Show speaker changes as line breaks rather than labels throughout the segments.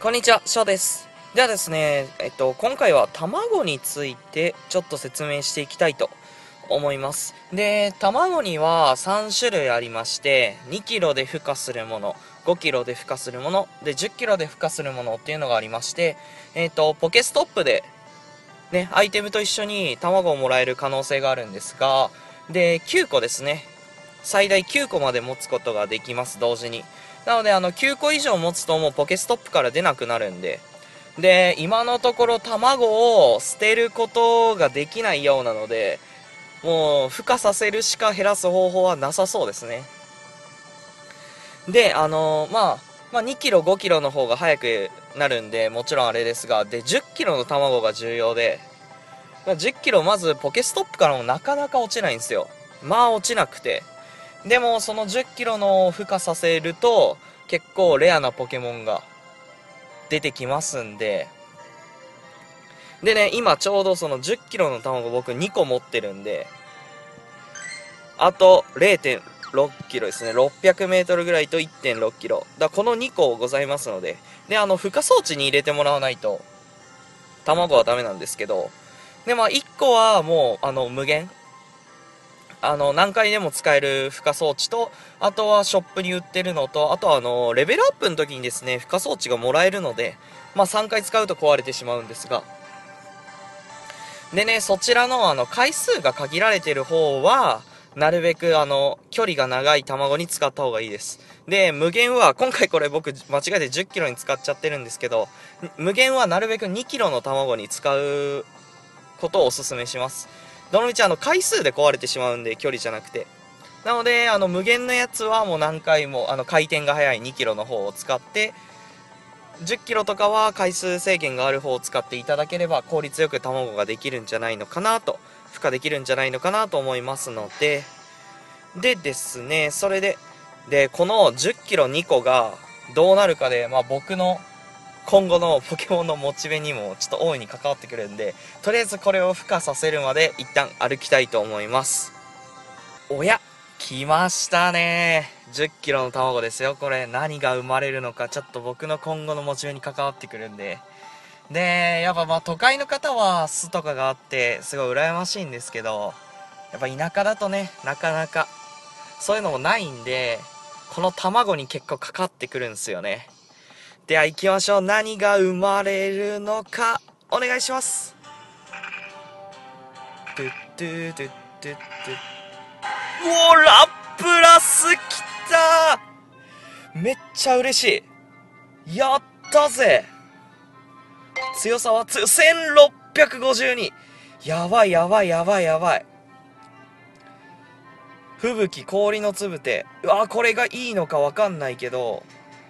こんにちは、翔です。ではですね、今回は卵についてちょっと説明していきたいと思います。で、卵には3種類ありまして、2キロで孵化するもの、5キロで孵化するもの、で、10キロで孵化するものっていうのがありまして、ポケストップでね、アイテムと一緒に卵をもらえる可能性があるんですが、で、9個ですね。最大9個まで持つことができます、同時に。なので、9個以上持つともうポケストップから出なくなるんで。で、今のところ卵を捨てることができないようなので、もう、孵化させるしか減らす方法はなさそうですね。で、2キロ、5キロの方が早くなるんで、もちろんあれですが、で、10キロの卵が重要で、10キロまずポケストップからもなかなか落ちないんですよ。まあ落ちなくて。でもその10キロの孵化させると結構レアなポケモンが出てきますんで。でね、今ちょうどその10キロの卵僕2個持ってるんで、あと0.6キロですね。600メートルぐらいと1.6キロ。この2個ございますので。で、孵化装置に入れてもらわないと卵はダメなんですけど、で、1個はもう、無限。何回でも使える孵化装置と、あとはショップに売ってるのと、あとはレベルアップの時にですね、孵化装置がもらえるので、3回使うと壊れてしまうんですが、でね、そちらの回数が限られてる方は、なるべく距離が長い卵に使った方がいいです。で、無限は、今回これ僕間違えて10キロに使っちゃってるんですけど、無限はなるべく2キロの卵に使うことをお勧めします。どのみち回数で壊れてしまうんで、距離じゃなくて。なので、無限のやつはもう何回も、回転が速い2キロの方を使って、10キロとかは回数制限がある方を使っていただければ効率よく卵ができるんじゃないのかなと、孵化できるんじゃないのかなと思いますので、でですね、それで、この10キロ2個がどうなるかで、僕の今後のポケモンのモチベにもちょっと大いに関わってくるんで、とりあえずこれを孵化させるまで一旦歩きたいと思います。おや、来ましたね。10キロの卵ですよ。これ何が生まれるのかちょっと僕の今後のモチベに関わってくるんで。で、やっぱ都会の方は巣とかがあってすごい羨ましいんですけど、やっぱ田舎だとね、なかなかそういうのもないんで、この卵に結構かかってくるんですよね。では行きましょう。何が生まれるのか、お願いします。トゥットゥトゥットゥットゥッ。おー、ラプラスきたー。めっちゃ嬉しい。やったぜ。強さは1652。やばいやばいやばいやばい。吹雪、氷のつぶて。うわ、これがいいのかわかんないけど、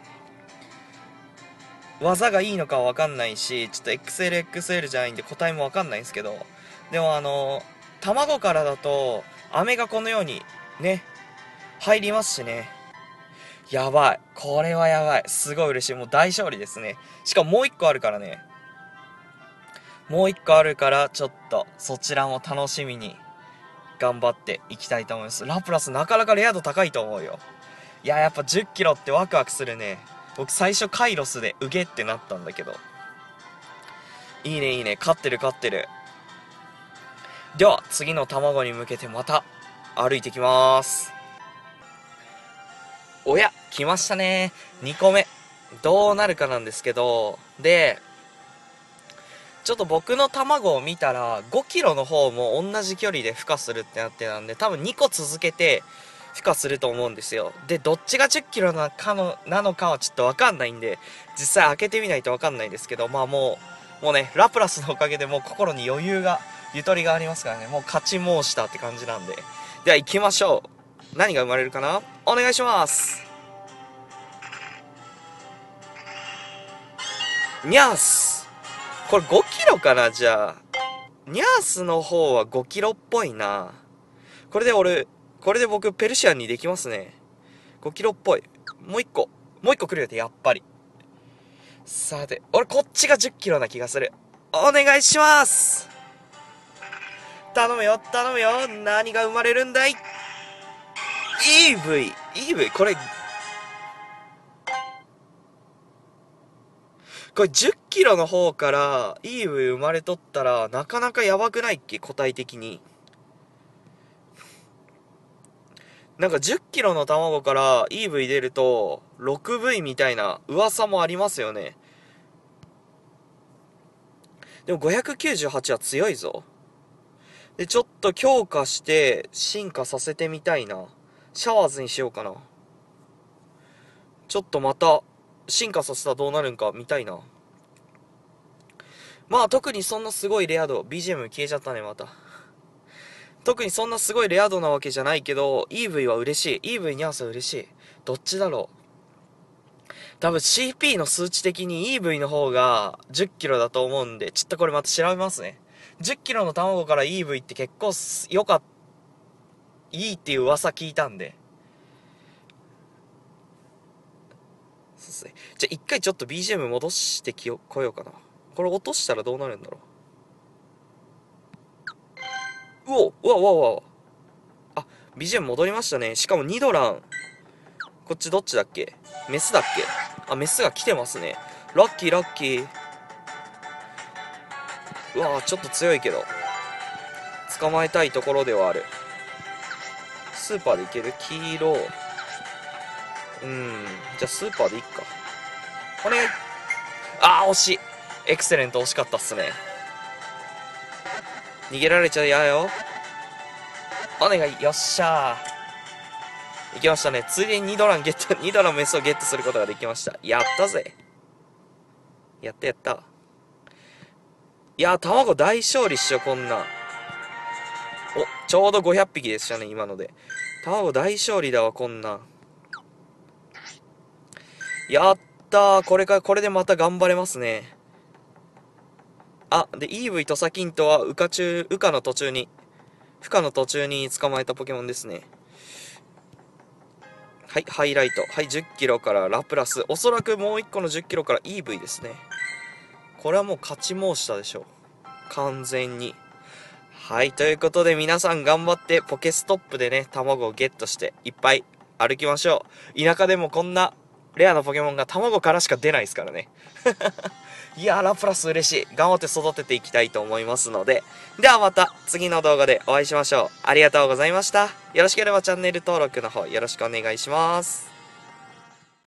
技がいいのかわかんないし、ちょっと XLXL じゃないんで答えもわかんないんですけど、でも卵からだと、飴がこのように、ね、入りますしね。やばい。これはやばい。すごい嬉しい。もう大勝利ですね。しかももう一個あるからね。もう一個あるから、ちょっと、そちらも楽しみに、頑張っていきたいと思います。ラプラスなかなかレア度高いと思うよ。いや、やっぱ10キロってワクワクするね。僕最初カイロスでうげってなったんだけど。いいねいいね。勝ってる勝ってる。では、次の卵に向けてまた、歩いてきまーす。おや、来ましたね。2個目。どうなるかなんですけど、で、ちょっと僕の卵を見たら、5キロの方も同じ距離で孵化するってなってたんで、多分2個続けて孵化すると思うんですよ。で、どっちが10キロなのかはちょっとわかんないんで、実際開けてみないとわかんないですけど、もうね、ラプラスのおかげでもう心に余裕が、ゆとりがありますからね、もう勝ち申したって感じなんで。では行きましょう。何が生まれるかな？お願いします。にゃーす。これ5キロかな、じゃあ。ニャースの方は5キロっぽいな。これで僕ペルシアンにできますね。5キロっぽい。もう一個来るよってやっぱり。さて、俺こっちが10キロな気がする。お願いします。頼むよ、頼むよ。何が生まれるんだい？ EV、これ、 これ10キロの方から EV 生まれとったら、なかなかやばくないっけ、個体的に。なんか10キロの卵から EV 出ると 6V みたいな噂もありますよね。でも598は強いぞ。で、ちょっと強化して進化させてみたいな。シャワーズにしようかな。ちょっとまた進化させたらどうなるんか見たいな。まあ特にそんなすごいレア度、BGM 消えちゃったね、また。特にそんなすごいレア度なわけじゃないけど、EV は嬉しい。EV に合わせ嬉しい。どっちだろう。多分 CP の数値的に EV の方が10キロだと思うんで、ちょっとこれまた調べますね。10キロの卵から EV って結構いいっていう噂聞いたんで。そうっすね。じゃあ一回ちょっと BGM 戻してこようかな。これ落としたらどうなるんだろう。うわ。あ、BGM 戻りましたね。しかもニドラン。こっちどっちだっけ？メスだっけ？あ、メスが来てますね。ラッキー。うわぁ、ちょっと強いけど。捕まえたいところではある。スーパーでいける？黄色。じゃあスーパーでいっか。お願い。あー、惜しい。エクセレント惜しかったっすね。逃げられちゃ嫌よ。お願い。よっしゃー。いきましたね。ついでに2ドランメスをゲットすることができました。やったぜ。やった。いやー、卵大勝利っしょ、こんなん。お、ちょうど500匹でしたね、今ので。卵大勝利だわ、こんなん。やったー。これでまた頑張れますね。あ、で、EV とサキントは羽化の途中に捕まえたポケモンですね。はい、ハイライト。はい、10キロからラプラス。おそらくもう1個の10キロから EV ですね。これはもう勝ち申したでしょう。完全に。はい、ということで皆さん頑張ってポケストップでね、卵をゲットしていっぱい歩きましょう。田舎でもこんなレアなポケモンが卵からしか出ないですからね。いやー、ラプラス嬉しい。頑張って育てていきたいと思いますので。ではまた次の動画でお会いしましょう。ありがとうございました。よろしければチャンネル登録の方よろしくお願いします。